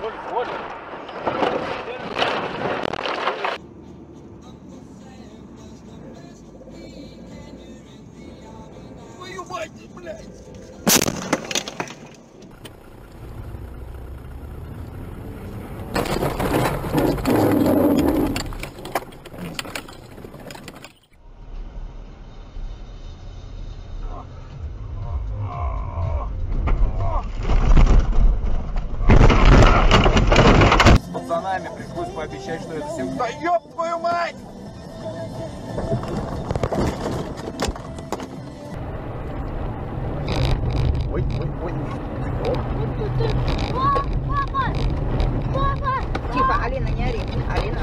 Твою мать, блядь! С пацанами пришлось пообещать, что это всем... Да ёб твою мать! Ой, ой, ой. Папа! Папа! Тихо, Алина, не ори. Алина.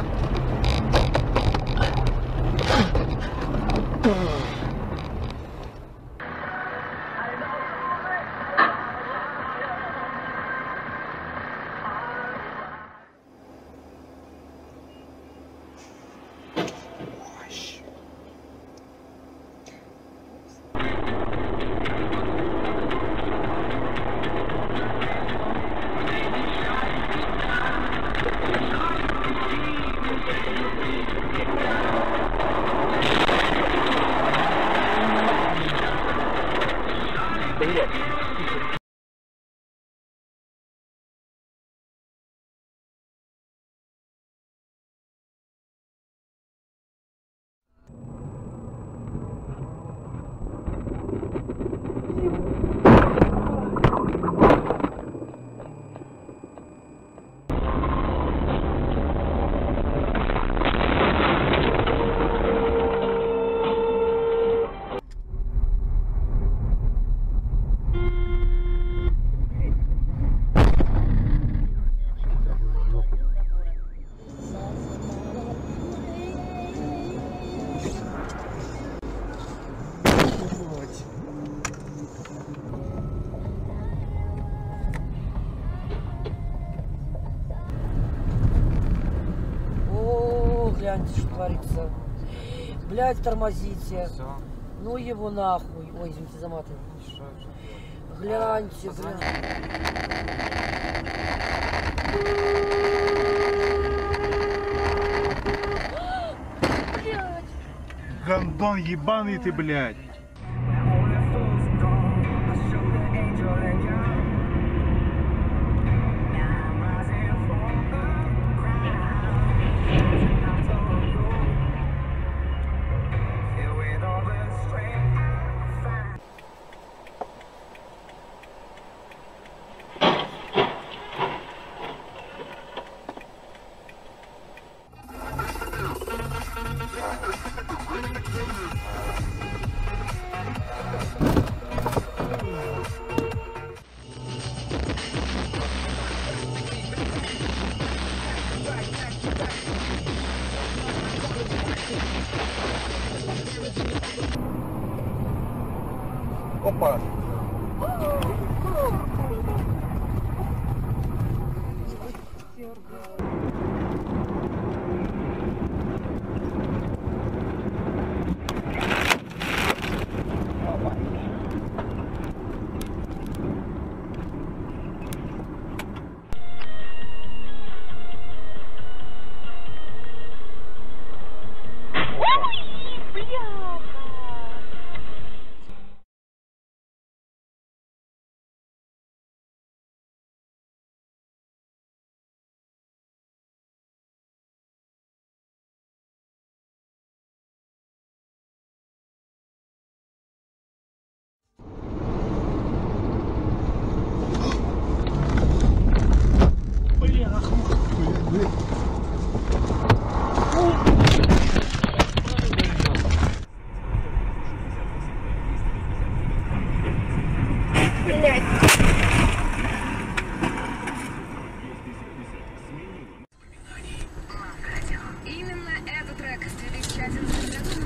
Гляньте, что творится. Блядь, тормозите. Все. Ну его нахуй. Ой, извините, заматываю. Гляньте, Блядь! Гандон ебаный ты, блядь. Опа! Именно этот трек стиль тщательно подготовлен.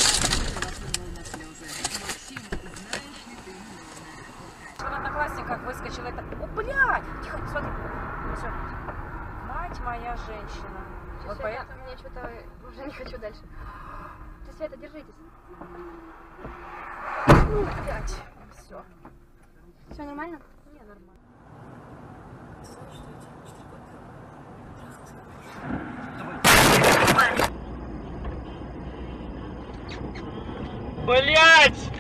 В Одноклассниках выскочил это. О, блядь! Тихо, смотри. Все. Мать моя женщина. Вот Света, поэтому. мне что-то уже не хочу дальше. Ты, Света, держитесь. Блядь. Все. Все нормально? Не, нормально. Блять!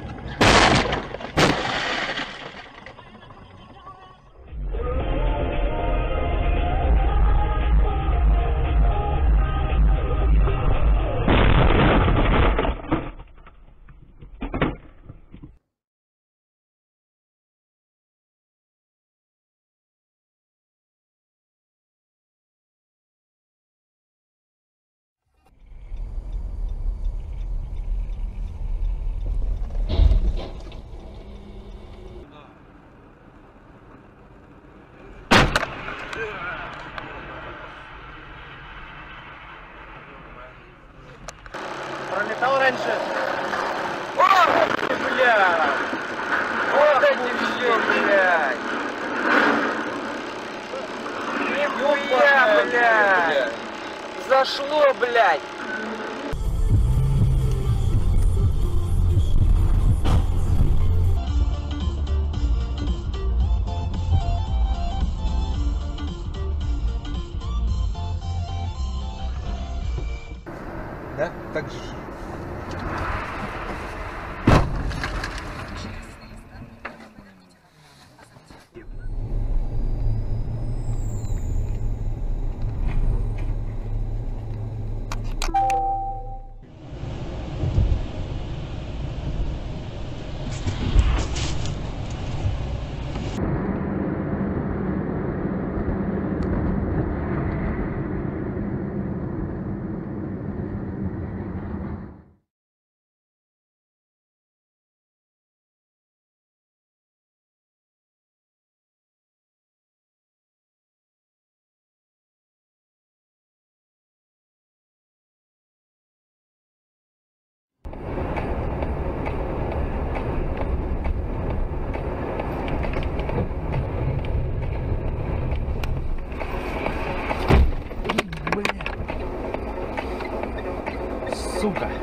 Пролетал раньше. Бля! Вот эти все, блядь! Нихуя, блядь! Зашло, блядь! Да? Так же. Сука.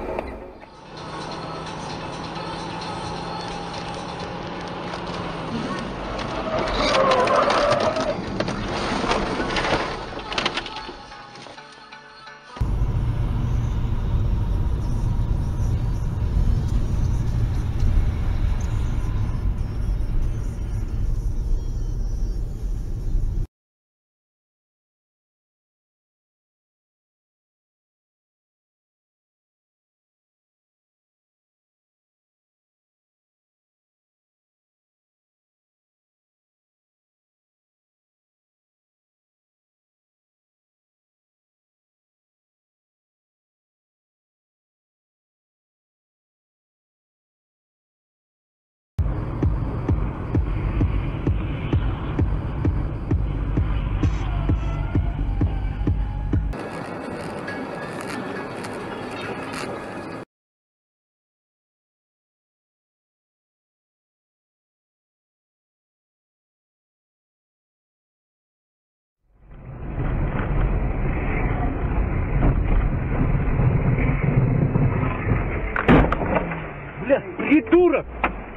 Бля, придурок!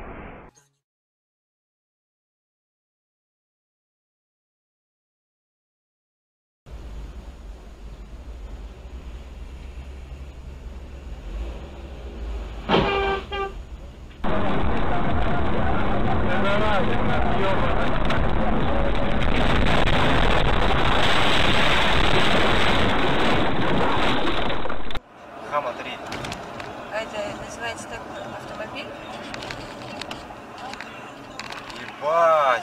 Хама-3. Это называется так автомобиль? Ебать!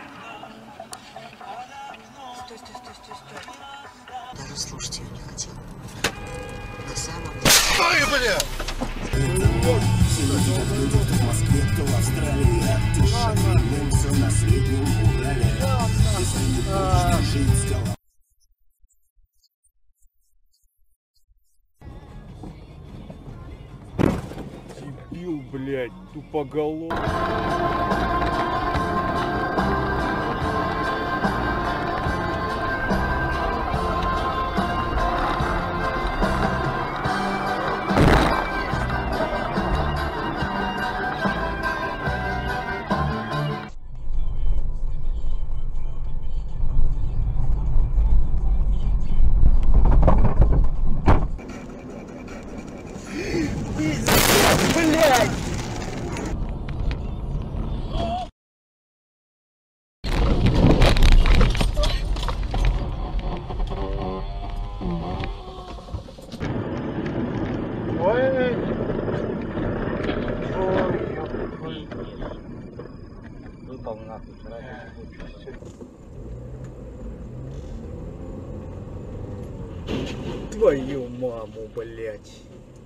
Стой, стой, стой, стой, стой. Даже слушать ее не хотел. На самом деле... Ой, бля! Дебил, блядь, тупоголовый. Блядь! Твою маму, блядь.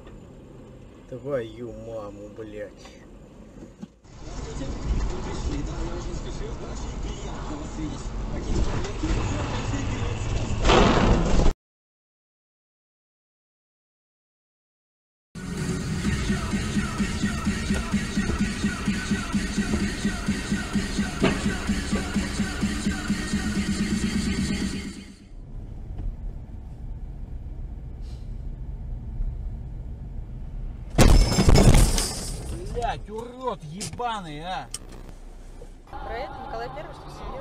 Твою маму, блядь. Блядь, урод ебаный, а! Про это Николай Первый, что сидел?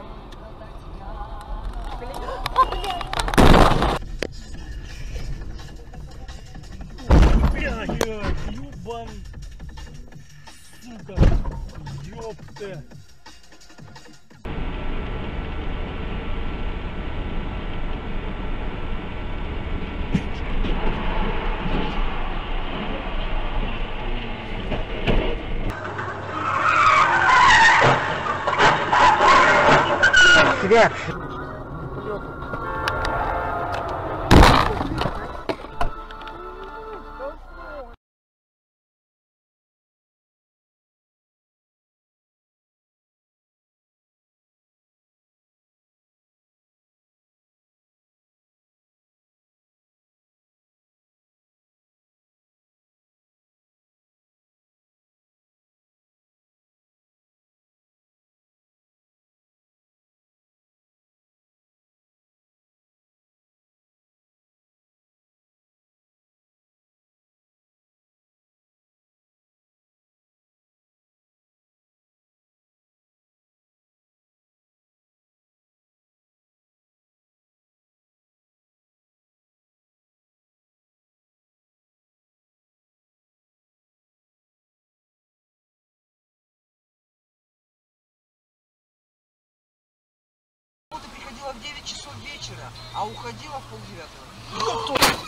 Блядь, ёбан. Сука. Ёпта. Свят. Ты приходила в 9 часов вечера, а уходила в 8:30.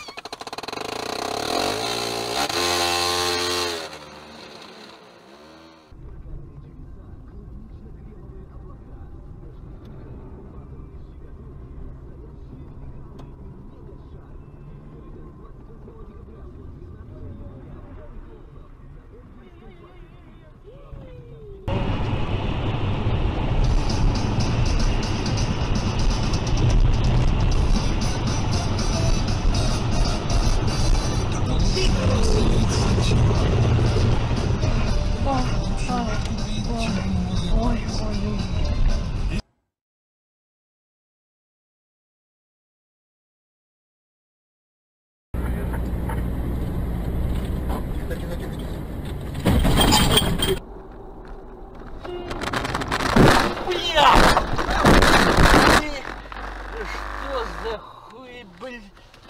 Что за хуй, блядь?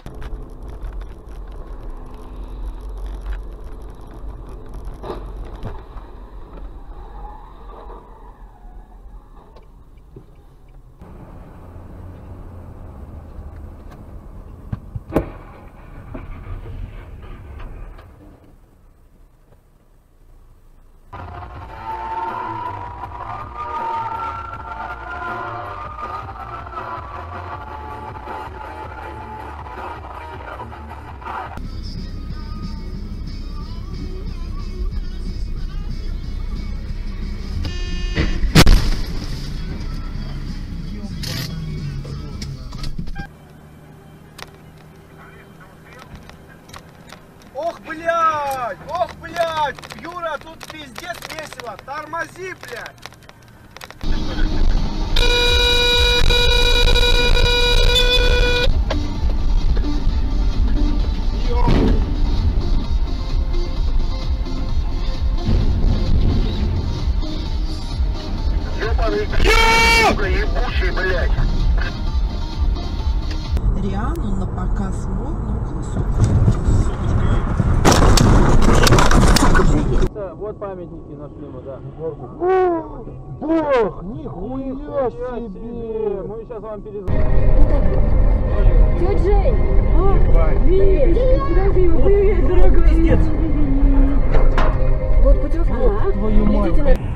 Ох, блядь! Юра, тут пиздец весело! Тормози, блядь! Ёбаный, ебучий, блядь! Риану на показ мод, ну, Вот памятники нашли мы, да. Бог, нихуя себе! Мы сейчас вам перезвоним. Тетя Жень! Привет! Привет, дорогой! Вот путевка. Твою мать!